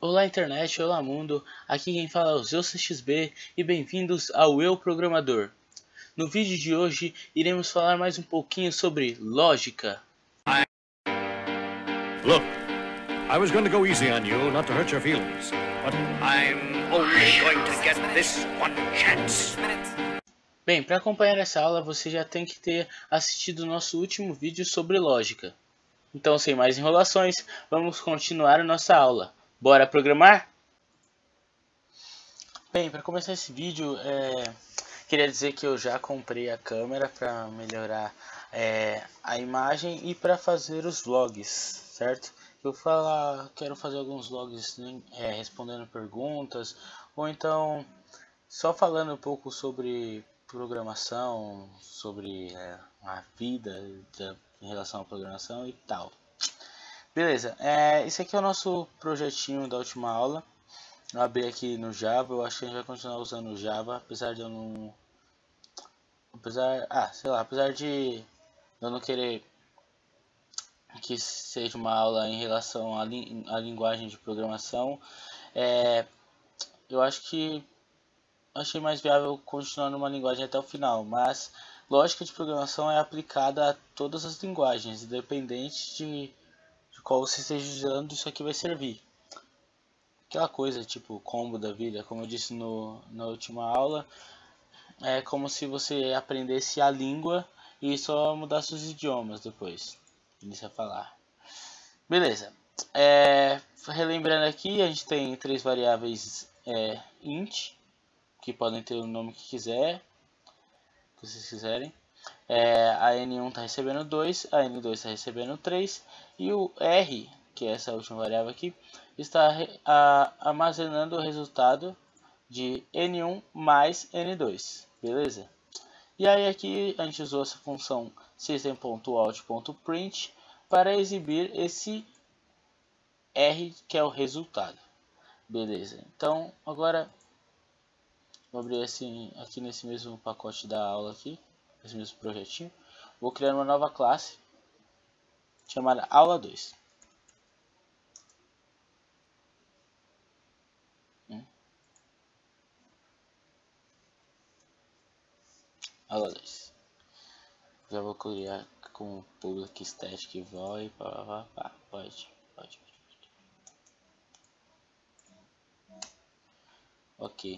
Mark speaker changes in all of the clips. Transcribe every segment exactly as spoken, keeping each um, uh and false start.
Speaker 1: Olá internet, olá mundo, aqui quem fala é o ZeusXB e bem-vindos ao Eu Programador. No vídeo de hoje iremos falar mais um pouquinho sobre lógica.
Speaker 2: Look, I was going to go easy on you, not to hurt your feelings, but I'm only going to get this one chance.
Speaker 1: Bem, para acompanhar essa aula você já tem que ter assistido o nosso último vídeo sobre lógica. Então, sem mais enrolações, vamos continuar a nossa aula. Bora programar? Bem, para começar esse vídeo, é... queria dizer que eu já comprei a câmera para melhorar é, a imagem e para fazer os vlogs, certo? Eu falar, quero fazer alguns vlogs é, respondendo perguntas, ou então só falando um pouco sobre programação, sobre é, a vida de, em relação à programação e tal. Beleza, é, esse aqui é o nosso projetinho da última aula. Eu abri aqui no Java, eu acho que a gente vai continuar usando o Java, apesar de eu não... Apesar, ah, sei lá, apesar de eu não querer que seja uma aula em relação à, li, à linguagem de programação, é, eu acho que achei mais viável continuar numa linguagem até o final, mas lógica de programação é aplicada a todas as linguagens, independente de, de qual você esteja usando, isso aqui vai servir. Aquela coisa tipo combo da vida, como eu disse no, na última aula, é como se você aprendesse a língua e só mudasse os idiomas depois, iniciar a falar. Beleza, é, relembrando aqui, a gente tem três variáveis é, int, que podem ter o nome que quiser, que vocês quiserem. É, a N um está recebendo dois, a N dois está recebendo três e o R, que é essa última variável aqui, está a, armazenando o resultado de N um mais N dois, beleza? E aí aqui a gente usou essa função system.out.print para exibir esse R, que é o resultado, beleza? Então agora vou abrir assim, aqui nesse mesmo pacote da aula aqui, esse mesmo projetinho, vou criar uma nova classe chamada aula dois. Aula dois. Já vou criar com public static void, pá, pá, pá, pode, pode, pode, pode. Ok.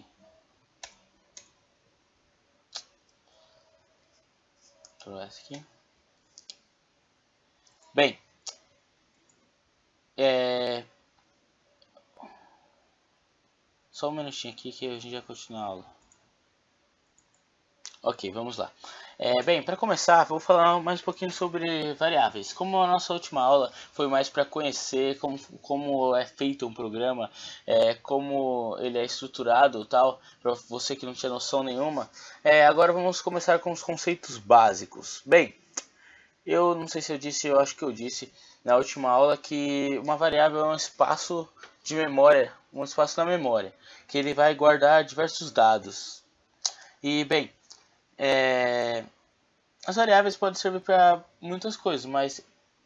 Speaker 1: Aqui. Bem, é... só um minutinho aqui que a gente já continua a aula. Ok, vamos lá. É, bem, para começar, vou falar mais um pouquinho sobre variáveis. Como a nossa última aula foi mais para conhecer como, como é feito um programa, é, como ele é estruturado e tal, para você que não tinha noção nenhuma, é, agora vamos começar com os conceitos básicos. Bem, eu não sei se eu disse, eu acho que eu disse na última aula que uma variável é um espaço de memória, um espaço na memória, que ele vai guardar diversos dados. E, bem, É... as variáveis podem servir para muitas coisas, mas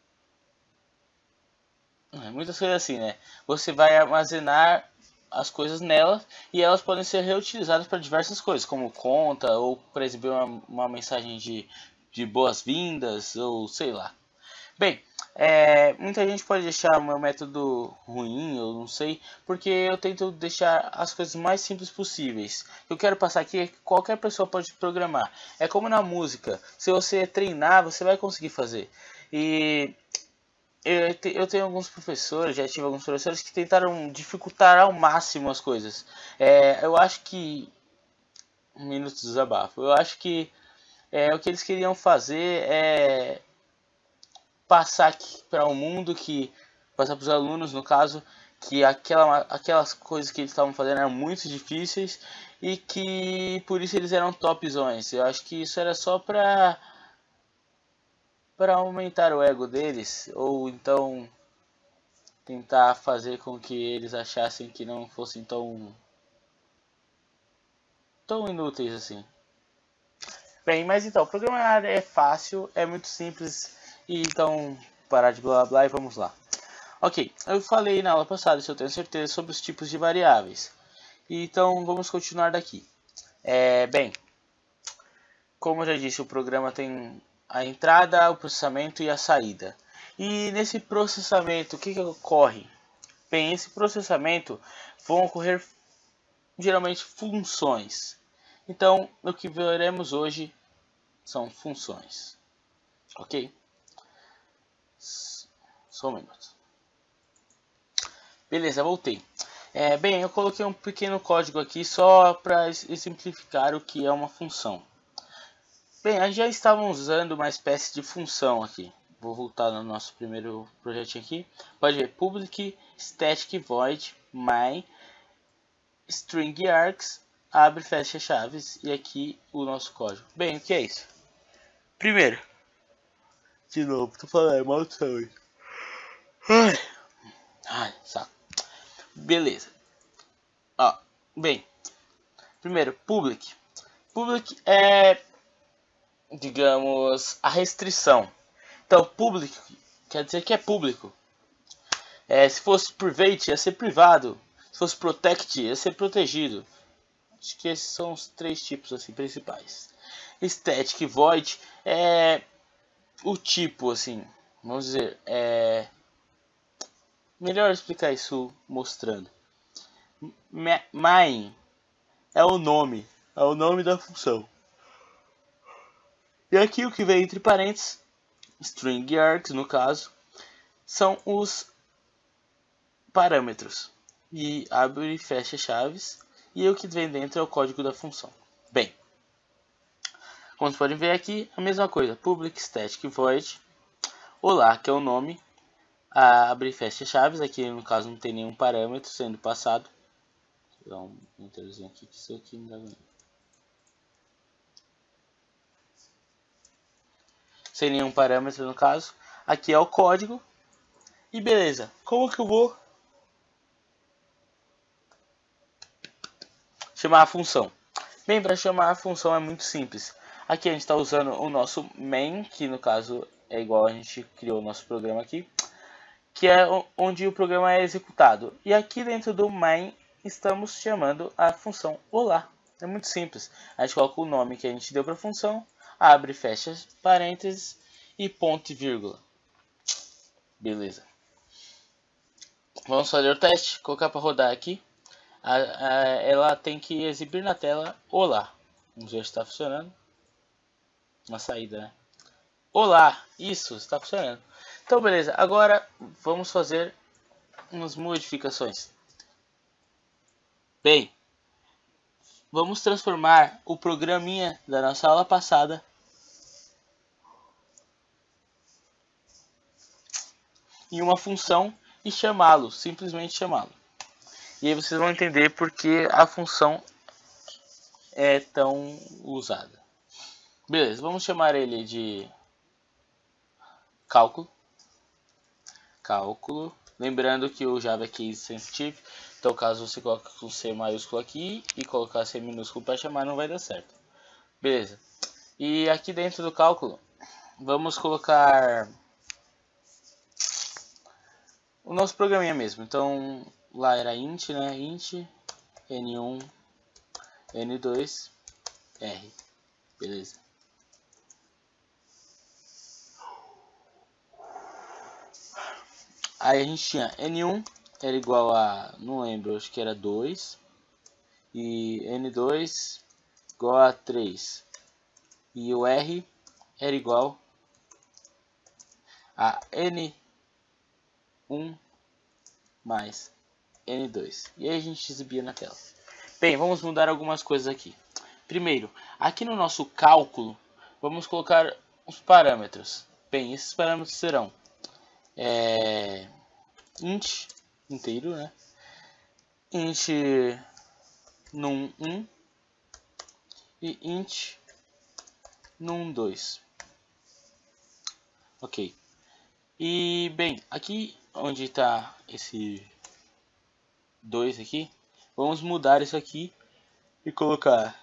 Speaker 1: muitas coisas assim, né? Você vai armazenar as coisas nelas e elas podem ser reutilizadas para diversas coisas, como conta ou para exibir uma, uma mensagem de, de boas-vindas ou sei lá. Bem, é, muita gente pode deixar o meu método ruim, eu não sei, porque eu tento deixar as coisas mais simples possíveis. O que eu quero passar aqui é que qualquer pessoa pode programar. É como na música, se você treinar, você vai conseguir fazer. E eu, te, eu tenho alguns professores, já tive alguns professores que tentaram dificultar ao máximo as coisas. É, eu acho que... Um minuto de desabafo. Eu acho que é, o que eles queriam fazer é... passar para o mundo, que passar para os alunos, no caso, que aquela, aquelas coisas que eles estavam fazendo eram muito difíceis e que por isso eles eram topzões. Eu acho que isso era só para para aumentar o ego deles, ou então tentar fazer com que eles achassem que não fossem tão tão inúteis assim. Bem, mas então, programar é fácil, é muito simples, e então parar de blá blá blá e vamos lá. Ok, eu falei na aula passada, se eu tenho certeza, sobre os tipos de variáveis. Então vamos continuar daqui. É, bem, como eu já disse, o programa tem a entrada, o processamento e a saída. E nesse processamento, o que, que ocorre? Bem, esse processamento vão ocorrer geralmente funções. Então, o que veremos hoje são funções. Ok? Só um minuto. Beleza, voltei. É, bem, eu coloquei um pequeno código aqui só para exemplificar o que é uma função. Bem, a gente já estava usando uma espécie de função aqui. Vou voltar no nosso primeiro projetinho aqui. Pode ver, public static void my string args, abre, fecha chaves, e aqui o nosso código. Bem, o que é isso? Primeiro, de novo, tô falando, é maldição aí. Ai, ai, saco. Beleza. Ó, bem, primeiro, public. Public é, digamos, a restrição. Então, public quer dizer que é público. É, se fosse private, ia ser privado. Se fosse protect, ia ser protegido. Acho que esses são os três tipos assim principais. Static void é o tipo assim, vamos dizer, é melhor explicar isso mostrando. Main é o nome, é o nome da função. E aqui o que vem entre parênteses, string args no caso, são os parâmetros. E abre e fecha chaves. E o que vem dentro é o código da função. Bem, como vocês podem ver aqui, a mesma coisa. Public static void. Olá, que é o nome. Abre e fecha chaves. Aqui no caso não tem nenhum parâmetro sendo passado. Vou dar um enterzinho aqui que isso aqui não dá bem. Sem nenhum parâmetro no caso. Aqui é o código. E beleza. Como que eu vou chamar a função? Bem, para chamar a função é muito simples. Aqui a gente está usando o nosso main, que no caso é igual a gente criou o nosso programa aqui, que é onde o programa é executado. E aqui dentro do main estamos chamando a função olá. É muito simples. A gente coloca o nome que a gente deu para a função, abre, fecha parênteses e ponto e vírgula. Beleza. Vamos fazer o teste, colocar para rodar aqui. A, a, ela tem que exibir na tela olá. Vamos ver se está funcionando. Uma saída, né? Olá, isso está funcionando. Então, beleza. Agora vamos fazer umas modificações. Bem, vamos transformar o programinha da nossa aula passada em uma função e chamá-lo, simplesmente chamá-lo. E aí vocês vão entender porque a função é tão usada. Beleza, vamos chamar ele de cálculo. Cálculo. Lembrando que o Java é case sensitive, então caso você coloque com C maiúsculo aqui e colocar C minúsculo para chamar, não vai dar certo. Beleza. E aqui dentro do cálculo, vamos colocar o nosso programinha mesmo. Então, lá era int, né? Int, N um, N dois, R. Beleza. Aí a gente tinha N um era igual a, não lembro, acho que era dois. E N dois igual a três. E o R era igual a N um mais N dois. E aí a gente exibia na tela. Bem, vamos mudar algumas coisas aqui. Primeiro, aqui no nosso cálculo, vamos colocar os parâmetros. Bem, esses parâmetros serão é, int inteiro, né? Int num um e int num dois. Ok. E bem, aqui onde está esse dois aqui, vamos mudar isso aqui e colocar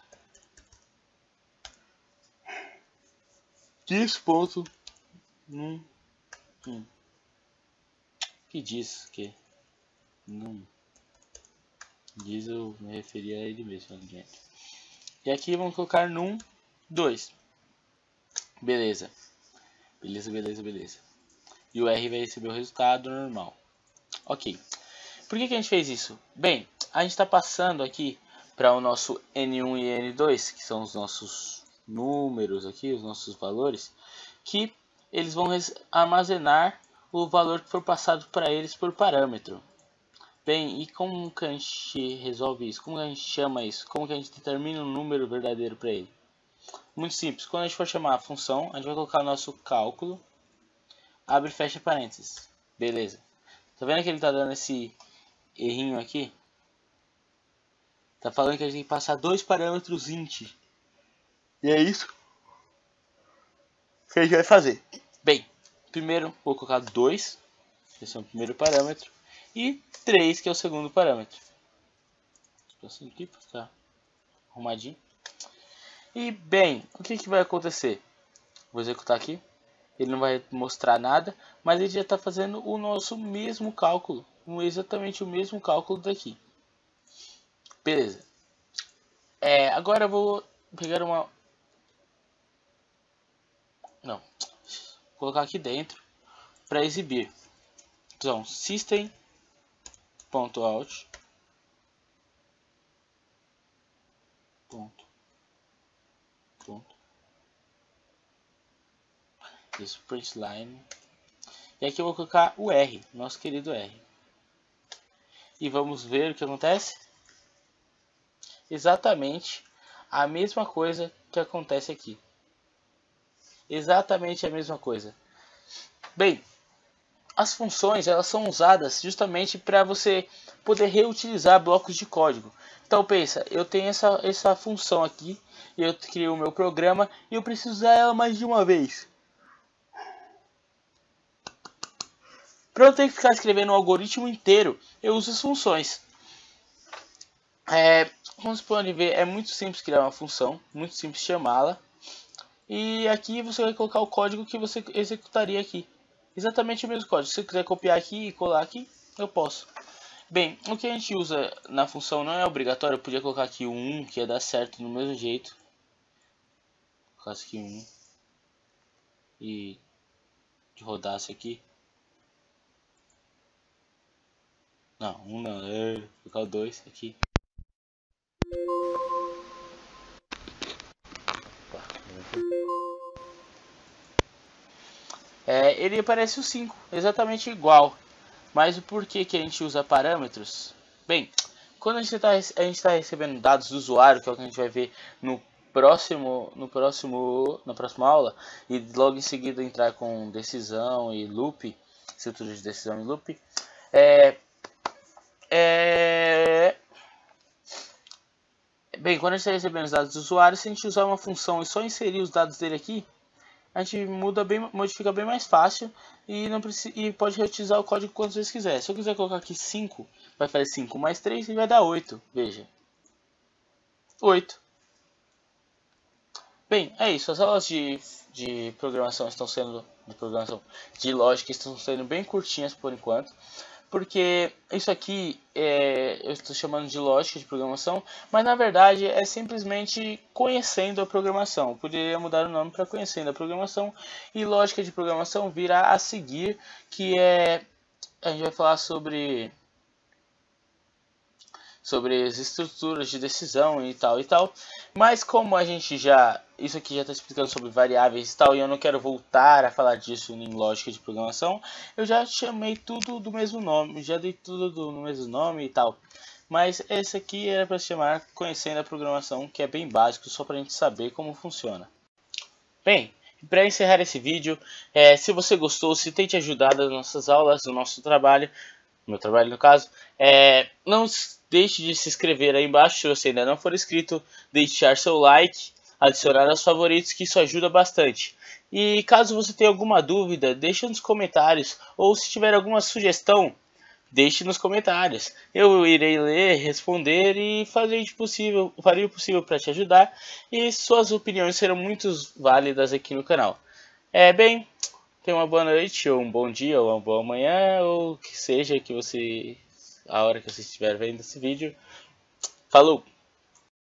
Speaker 1: dez ponto um. que diz que não diz, eu me referi a ele mesmo ali dentro. E aqui vamos colocar num dois. Beleza. Beleza, beleza, beleza. E o R vai receber o resultado normal. Ok. Por que que a gente fez isso? Bem, a gente está passando aqui para o nosso N um e N dois, que são os nossos números aqui, os nossos valores, que eles vão armazenar o valor que for passado para eles por parâmetro. Bem, e como que a gente resolve isso? Como que a gente chama isso? Como que a gente determina um número verdadeiro para ele? Muito simples. Quando a gente for chamar a função, a gente vai colocar o nosso cálculo, abre e fecha parênteses. Beleza. Tá vendo que ele tá dando esse errinho aqui? Tá falando que a gente tem que passar dois parâmetros int. E é isso que a gente vai fazer. Bem, primeiro vou colocar dois, esse é o primeiro parâmetro, e três, que é o segundo parâmetro. Assim aqui para ficar arrumadinho. E bem, o que, que vai acontecer? Vou executar aqui. Ele não vai mostrar nada, mas ele já está fazendo o nosso mesmo cálculo, exatamente o mesmo cálculo daqui. Beleza. É, agora eu vou pegar uma... Não. Vou colocar aqui dentro para exibir. Então, system.out ponto, ponto, isso, println. E aqui eu vou colocar o R, nosso querido R. E vamos ver o que acontece. Exatamente a mesma coisa que acontece aqui. Exatamente a mesma coisa. Bem, as funções elas são usadas justamente para você poder reutilizar blocos de código. Então pensa, eu tenho essa, essa função aqui, eu criei o meu programa e eu preciso usar ela mais de uma vez. Para eu ter que ficar escrevendo um algoritmo inteiro, eu uso as funções. É, como vocês podem ver, é muito simples criar uma função, muito simples chamá-la. E aqui você vai colocar o código que você executaria aqui. Exatamente o mesmo código. Se você quiser copiar aqui e colar aqui, eu posso. Bem, o que a gente usa na função não é obrigatório. Eu podia colocar aqui o um, que ia dar certo no mesmo jeito. Colocasse aqui um e rodasse aqui. Não, um não. É, vou colocar o dois aqui. É, ele aparece o cinco, exatamente igual. Mas o porquê que a gente usa parâmetros? Bem, quando a gente está a gente tá recebendo dados do usuário, que é o que a gente vai ver no próximo, no próximo, na próxima aula, e logo em seguida entrar com decisão e loop, estrutura de decisão e loop, é, é, bem, quando a gente está recebendo os dados do usuário, se a gente usar uma função e só inserir os dados dele aqui, a gente muda bem, modifica bem mais fácil e, não precisa, e pode reutilizar o código quantas vezes quiser. Se eu quiser colocar aqui cinco, vai fazer cinco mais três e vai dar oito. Veja. oito. Bem, é isso. As aulas de, de programação estão sendo... De programação de lógica estão sendo bem curtinhas por enquanto. Porque isso aqui é, eu estou chamando de lógica de programação, mas na verdade é simplesmente conhecendo a programação. Eu poderia mudar o nome para conhecendo a programação, e lógica de programação virá a seguir, que é, a gente vai falar sobre, sobre as estruturas de decisão e tal e tal. Mas como a gente já, isso aqui já está explicando sobre variáveis e tal, e eu não quero voltar a falar disso em lógica de programação, eu já chamei tudo do mesmo nome, já dei tudo do mesmo nome e tal. Mas esse aqui era para se chamar Conhecendo a Programação, que é bem básico, só para a gente saber como funciona. Bem, para encerrar esse vídeo, é, se você gostou, se tem te ajudado nas nossas aulas, no nosso trabalho, no meu trabalho no caso, é, não deixe de se inscrever aí embaixo se você ainda não for inscrito, deixar seu like, adicionar aos favoritos, que isso ajuda bastante. E caso você tenha alguma dúvida, deixe nos comentários, ou se tiver alguma sugestão, deixe nos comentários. Eu irei ler, responder e fazer o possível, farei o possível para te ajudar, e suas opiniões serão muito válidas aqui no canal. É, bem, tenha uma boa noite, ou um bom dia, ou uma boa manhã, ou que seja que você, a hora que você estiver vendo esse vídeo. Falou!